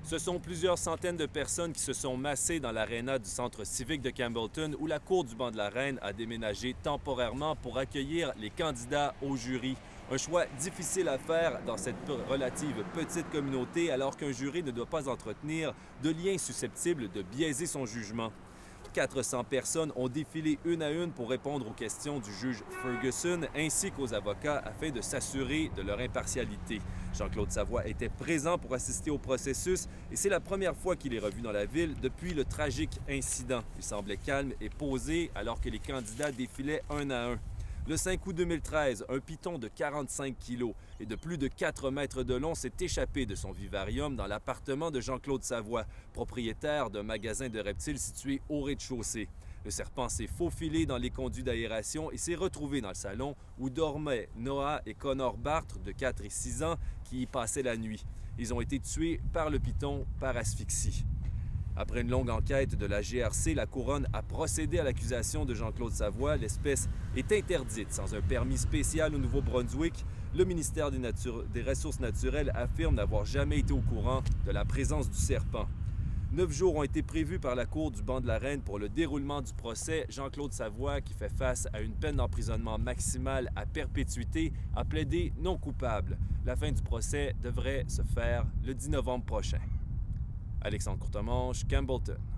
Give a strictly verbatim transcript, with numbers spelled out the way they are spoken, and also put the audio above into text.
Ce sont plusieurs centaines de personnes qui se sont massées dans l'aréna du centre civique de Campbellton où la Cour du banc de la Reine a déménagé temporairement pour accueillir les candidats au jury. Un choix difficile à faire dans cette relative petite communauté alors qu'un jury ne doit pas entretenir de liens susceptibles de biaiser son jugement. quatre cents personnes ont défilé une à une pour répondre aux questions du juge Ferguson ainsi qu'aux avocats afin de s'assurer de leur impartialité. Jean-Claude Savoie était présent pour assister au processus et c'est la première fois qu'il est revu dans la ville depuis le tragique incident. Il semblait calme et posé alors que les candidats défilaient un à un. Le cinq août deux mille treize, un python de quarante-cinq kilos et de plus de quatre mètres de long s'est échappé de son vivarium dans l'appartement de Jean-Claude Savoie, propriétaire d'un magasin de reptiles situé au rez-de-chaussée. Le serpent s'est faufilé dans les conduits d'aération et s'est retrouvé dans le salon où dormaient Noah et Connor Bartre, de quatre et six ans, qui y passaient la nuit. Ils ont été tués par le python par asphyxie. Après une longue enquête de la G R C, la Couronne a procédé à l'accusation de Jean-Claude Savoie. L'espèce est interdite sans un permis spécial au Nouveau-Brunswick. Le ministère des, Nature... des Ressources naturelles affirme n'avoir jamais été au courant de la présence du serpent. Neuf jours ont été prévus par la Cour du banc de la Reine pour le déroulement du procès. Jean-Claude Savoie, qui fait face à une peine d'emprisonnement maximale à perpétuité, a plaidé non coupable. La fin du procès devrait se faire le dix novembre prochain. Alexandre Courtemanche, Campbellton.